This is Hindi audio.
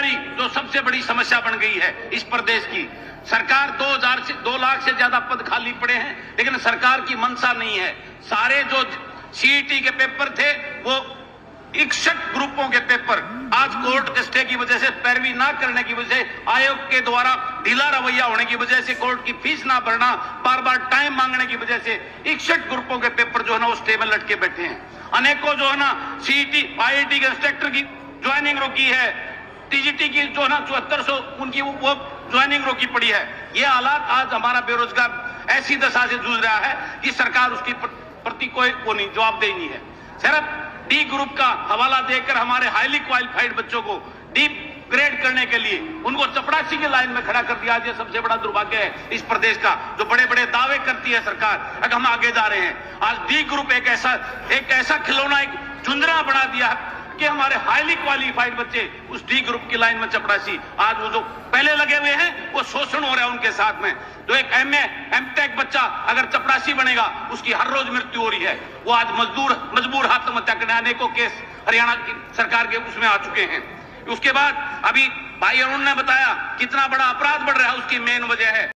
बेरोजगारी जो सबसे बड़ी समस्या बन गई है इस प्रदेश की। सरकार 2 लाख से ज्यादा पद खाली पड़े हैं, लेकिन सरकार की मंशा नहीं है। सारे जो सीईटी के पेपर थे वो 61 ग्रुपों के पेपर आज कोर्ट स्टे की वजह से, पैरवी ना करने की वजह से, आयोग के द्वारा ढीला रवैया होने की वजह से, कोर्ट की फीस ना भरना, बार बार टाइम मांगने की वजह से 61 ग्रुपों के पेपर जो है ना वो स्टे में लटके बैठे हैं। अनेकों जो है ना सीईटी आईआईटी के इंस्ट्रक्टर की ज्वाइनिंग रोकी है, टीजीटी की जो है ना 7400 उनकी वो ज्वाइनिंग रोकी पड़ी है। ये हालात आज हमारा बेरोजगार ऐसी दशा से जूझ रहा है कि सरकार उसकी प्रति कोई वो नहीं जवाबदेही नहीं है। सिर्फ डी ग्रुप का हवाला देकर हमारे हाईली क्वालिफाइड बच्चों को डी ग्रेड करने के लिए उनको चपरासी की लाइन में खड़ा कर दिया। ये सबसे बड़ा दुर्भाग्य है इस प्रदेश का, जो बड़े बड़े दावे करती है सरकार। अगर हम आगे जा रहे हैं, आज डी ग्रुप एक ऐसा खिलौना, एक चुंदरा बना दिया कि हमारे हाईली क्वालिफाइड बच्चे उस डी ग्रुप की लाइन में चपरासी, आज वो जो पहले लगे हुए हैं वो शोषण हो रहा है उनके साथ में। जो एक एमए एमटेक बच्चा अगर चपरासी बनेगा उसकी हर रोज मृत्यु हो रही है। वो आज मजबूर आत्महत्या करने, अनेकों केस हरियाणा की सरकार के उसमें आ चुके हैं। उसके बाद अभी भाई अरुण ने बताया कितना बड़ा अपराध बढ़ रहा है, उसकी मेन वजह है